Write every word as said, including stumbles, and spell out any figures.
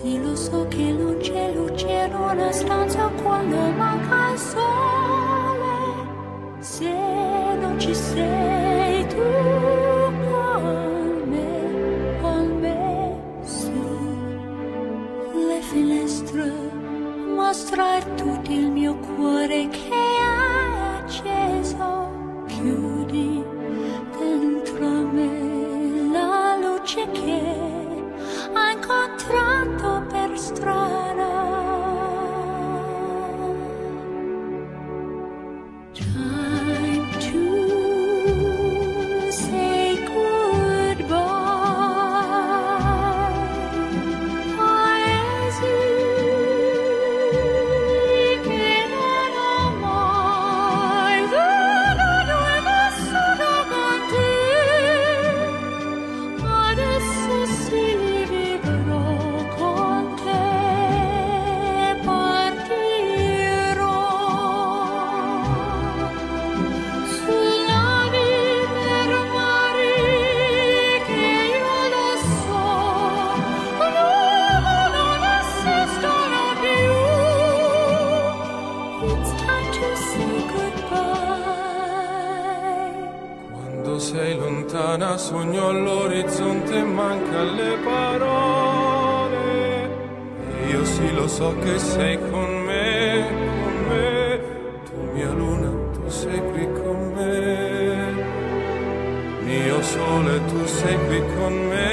Sì, lo so che non c'è luce in una stanza quando manca il sole. Se non ci sei tu con me, con me, sì. Le finestre mostrar tutto il mio cuore che hai acceso. Chiudi dentro me la luce che ha incontrato per strada. Time to say goodbye. Paesi che non ho mai veduto e vissuto con te. Adesso sì li vivrò con te, partirò sulla vita per mari che io lo so, no, non esistono più. It's time to say goodbye. Quando sei lontana sogno all'orizzonte e manca le parole. E io sì lo so che sei con me, con me. Tu mia luna, tu sei qui con me. Mio sole, tu sei qui con me.